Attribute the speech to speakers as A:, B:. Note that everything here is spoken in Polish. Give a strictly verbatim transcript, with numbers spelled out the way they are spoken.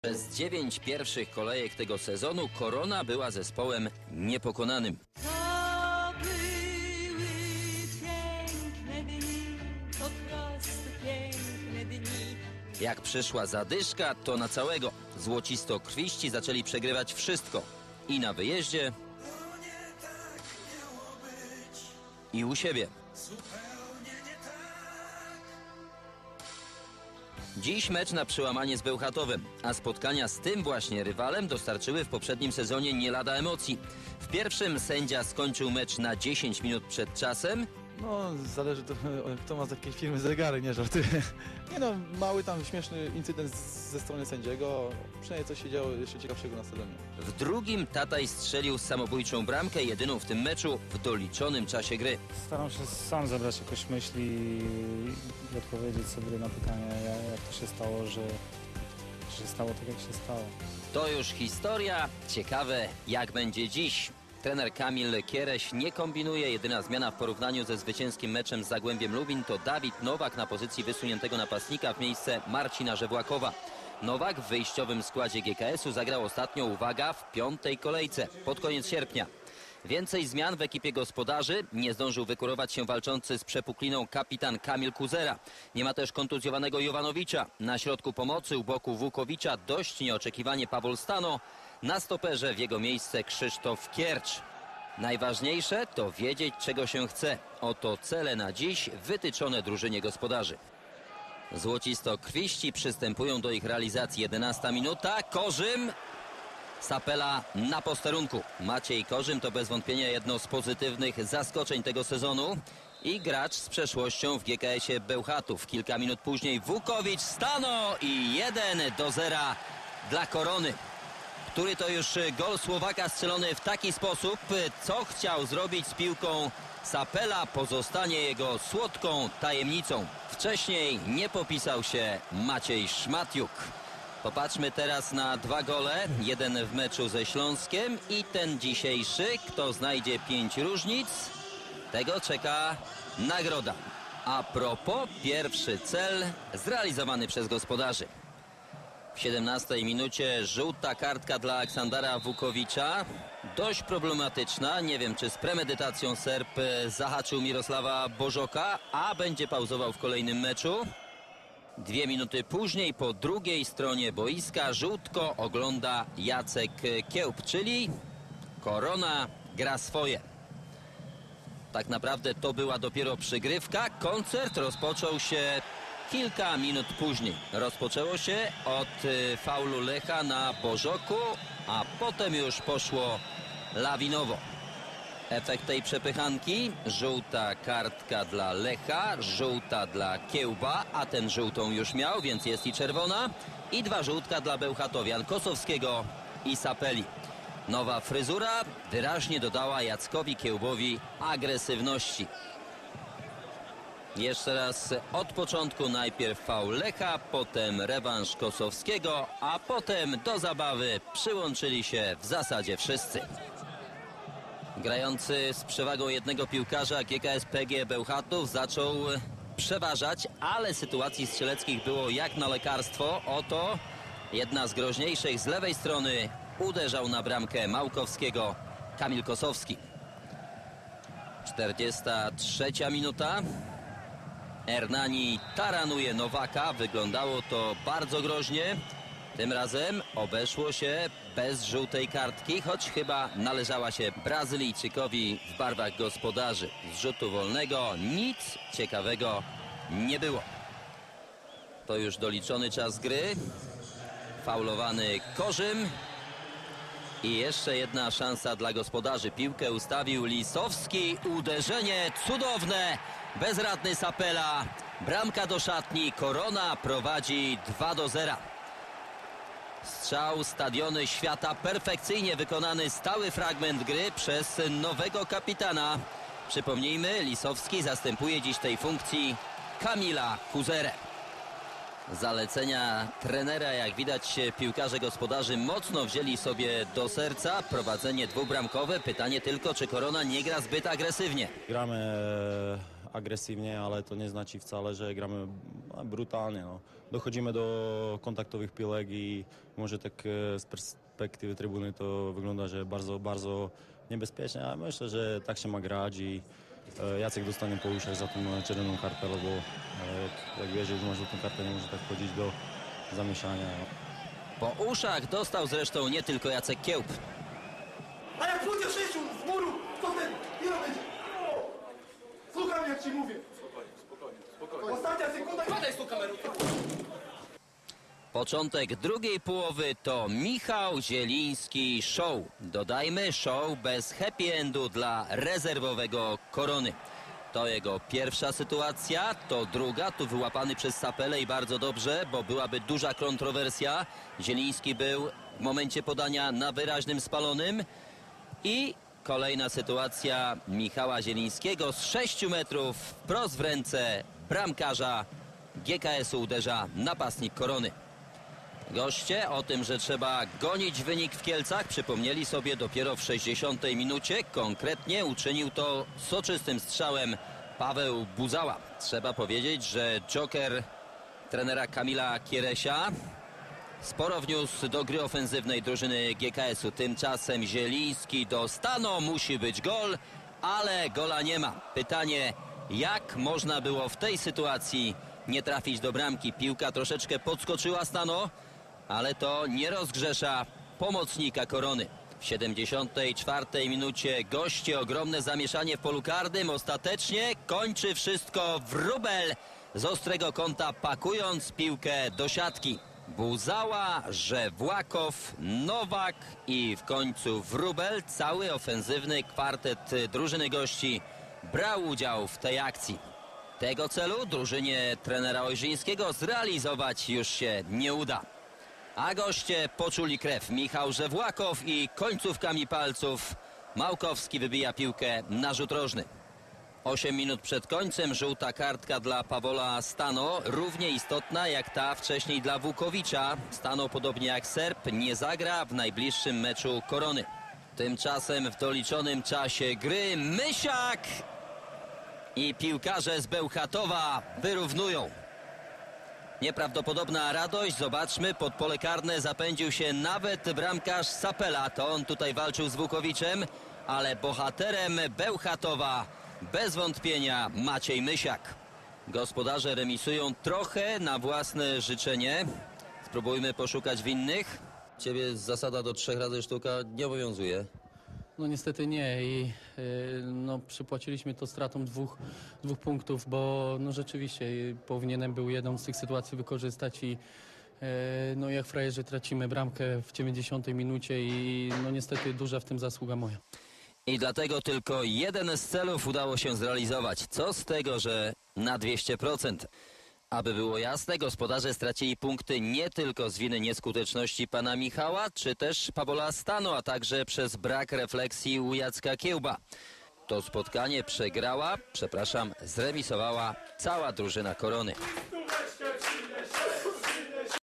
A: Przez dziewięć pierwszych kolejek tego sezonu Korona była zespołem niepokonanym.
B: To były piękne dni, po prostu piękne dni.
A: Jak przyszła zadyszka, to na całego. Złocistokrwiści zaczęli przegrywać wszystko. I na wyjeździe, i u siebie. Dziś mecz na przełamanie z Bełchatowem, a spotkania z tym właśnie rywalem dostarczyły w poprzednim sezonie nie lada emocji. W pierwszym sędzia skończył mecz na dziesięć minut przed czasem.
C: No, zależy to, kto ma z jakiej firmy zegary, nie żartuję. Nie no, mały tam śmieszny incydent ze strony sędziego, przynajmniej coś się działo jeszcze ciekawszego na stadionie.
A: W drugim Tataj strzelił samobójczą bramkę, jedyną w tym meczu w doliczonym czasie gry.
D: Staram się sam zebrać jakoś myśli i odpowiedzieć sobie na pytanie, jak to się stało, że, że się stało tak, jak się stało.
A: To już historia. Ciekawe, jak będzie dziś. Trener Kamil Kiereś nie kombinuje. Jedyna zmiana w porównaniu ze zwycięskim meczem z Zagłębiem Lubin to Dawid Nowak na pozycji wysuniętego napastnika w miejsce Marcina Żewłakowa. Nowak w wyjściowym składzie G K S-u zagrał ostatnio, uwaga, w piątej kolejce, pod koniec sierpnia. Więcej zmian w ekipie gospodarzy. Nie zdążył wykurować się walczący z przepukliną kapitan Kamil Kuzera. Nie ma też kontuzjowanego Jovanowicza. Na środku pomocy u boku Wukowicza dość nieoczekiwanie Pawol Stano. Na stoperze w jego miejsce Krzysztof Kiercz. Najważniejsze to wiedzieć, czego się chce. Oto cele na dziś wytyczone drużynie gospodarzy. Złocistokrwiści przystępują do ich realizacji. jedenasta minuta. Korzym. Sapela na posterunku. Maciej Korzym to bez wątpienia jedno z pozytywnych zaskoczeń tego sezonu i gracz z przeszłością w G K S-ie Bełchatów. Kilka minut później Wukowicz, Stano i jeden do zera dla Korony. Który to już gol Słowaka strzelony w taki sposób, co chciał zrobić z piłką Sapela, pozostanie jego słodką tajemnicą. Wcześniej nie popisał się Maciej Szmatjuk. Popatrzmy teraz na dwa gole. Jeden w meczu ze Śląskiem i ten dzisiejszy. Kto znajdzie pięć różnic, tego czeka nagroda. A propos, pierwszy cel zrealizowany przez gospodarzy. W siedemnastej minucie żółta kartka dla Aleksandra Wukowicza. Dość problematyczna. Nie wiem, czy z premedytacją Serb zahaczył Mirosława Bożoka, a będzie pauzował w kolejnym meczu. Dwie minuty później po drugiej stronie boiska żółtko ogląda Jacek Kiełb, czyli Korona gra swoje. Tak naprawdę to była dopiero przygrywka. Koncert rozpoczął się kilka minut później. Rozpoczęło się od y, faulu Lecha na Bożoku, a potem już poszło lawinowo. Efekt tej przepychanki: żółta kartka dla Lecha, żółta dla Kiełba, a ten żółtą już miał, więc jest i czerwona. I dwa żółtka dla Bełchatowian, Kosowskiego i Sapeli. Nowa fryzura wyraźnie dodała Jackowi Kiełbowi agresywności. Jeszcze raz od początku, najpierw faul Lecha, potem rewanż Kosowskiego, a potem do zabawy przyłączyli się w zasadzie wszyscy. Grający z przewagą jednego piłkarza G K S P G Bełchatów zaczął przeważać, ale sytuacji strzeleckich było jak na lekarstwo. Oto jedna z groźniejszych z lewej strony. Uderzał na bramkę Małkowskiego Kamil Kosowski. czterdziesta trzecia minuta. Hernani taranuje Nowaka. Wyglądało to bardzo groźnie. Tym razem obeszło się bez żółtej kartki, choć chyba należała się Brazylijczykowi w barwach gospodarzy. Z rzutu wolnego nic ciekawego nie było. To już doliczony czas gry. Faulowany Korzym. I jeszcze jedna szansa dla gospodarzy. Piłkę ustawił Lisowski. Uderzenie cudowne. Bezradny Sapela. Bramka do szatni. Korona prowadzi dwa do zera. Strzał Stadiony Świata. Perfekcyjnie wykonany stały fragment gry przez nowego kapitana. Przypomnijmy, Lisowski zastępuje dziś tej funkcji Kamila Kuzerę. Zalecenia trenera, jak widać, piłkarze gospodarzy mocno wzięli sobie do serca. Prowadzenie dwubramkowe. Pytanie tylko, czy Korona nie gra zbyt agresywnie.
C: Gramy
E: agresywnie, ale to nie znaczy wcale, że gramy brutalnie. No. Dochodzimy do kontaktowych piłek i może tak z perspektywy trybuny to wygląda, że bardzo, bardzo niebezpiecznie, ale myślę, że tak się ma grać i Jacek dostanie po uszach za tą czerwoną kartę, bo jak wiesz, że już masz żółtą kartę, nie może tak wchodzić do zamieszania.
A: Po uszach dostał zresztą nie tylko Jacek Kiełb.
F: A jak pójdzie sześciu z muru, to ten, ile będzie? Słucham, jak ci mówię. Spokojnie, spokojnie, spokojnie. Ostatnia sekunda i padaj z tą kamerą.
A: Początek drugiej połowy to Michał Zieliński show. Dodajmy, show bez happy endu dla rezerwowego Korony. To jego pierwsza sytuacja, to druga, tu wyłapany przez Sapelę i bardzo dobrze, bo byłaby duża kontrowersja. Zieliński był w momencie podania na wyraźnym spalonym. I kolejna sytuacja Michała Zielińskiego z sześciu metrów wprost w ręce bramkarza G K S-u uderza napastnik Korony. Goście o tym, że trzeba gonić wynik w Kielcach, przypomnieli sobie dopiero w sześćdziesiątej minucie. Konkretnie uczynił to soczystym strzałem Paweł Buzała. Trzeba powiedzieć, że joker trenera Kamila Kieresia sporo wniósł do gry ofensywnej drużyny G K S-u. Tymczasem Zieliński do Stano, musi być gol, ale gola nie ma. Pytanie, jak można było w tej sytuacji nie trafić do bramki? Piłka troszeczkę podskoczyła Stano, ale to nie rozgrzesza pomocnika Korony. W siedemdziesiątej czwartej minucie goście, ogromne zamieszanie w polu karnym. Ostatecznie kończy wszystko Wróbel z ostrego kąta, pakując piłkę do siatki. Buzała, Żewłakow, Nowak i w końcu Wróbel. Cały ofensywny kwartet drużyny gości brał udział w tej akcji. Tego celu drużynie trenera Ojrzyńskiego zrealizować już się nie uda. A goście poczuli krew. Michał Żewłakow i końcówkami palców Małkowski wybija piłkę na rzut rożny. Osiem minut przed końcem żółta kartka dla Pawola Stano, równie istotna jak ta wcześniej dla Wukowicza. Stano, podobnie jak Serb, nie zagra w najbliższym meczu Korony. Tymczasem w doliczonym czasie gry Mysiak i piłkarze z Bełchatowa wyrównują. Nieprawdopodobna radość, zobaczmy, pod pole karne zapędził się nawet bramkarz Sapela. To on tutaj walczył z Wukowiczem, ale bohaterem Bełchatowa bez wątpienia Maciej Mysiak. Gospodarze remisują trochę na własne życzenie. Spróbujmy poszukać winnych. Ciebie zasada do trzech razy sztuka nie obowiązuje.
G: No niestety nie i y, no, przypłaciliśmy to stratą dwóch, dwóch punktów, bo no, rzeczywiście y, powinienem był jedną z tych sytuacji wykorzystać i y, no, jak frajerzy tracimy bramkę w dziewięćdziesiątej minucie i no, niestety duża w tym zasługa moja.
A: I dlatego tylko jeden z celów udało się zrealizować. Co z tego, że na dwieście procent? Aby było jasne, gospodarze stracili punkty nie tylko z winy nieskuteczności pana Michała, czy też Pawła Stano, a także przez brak refleksji u Jacka Kiełba. To spotkanie przegrała, przepraszam, zremisowała cała drużyna Korony.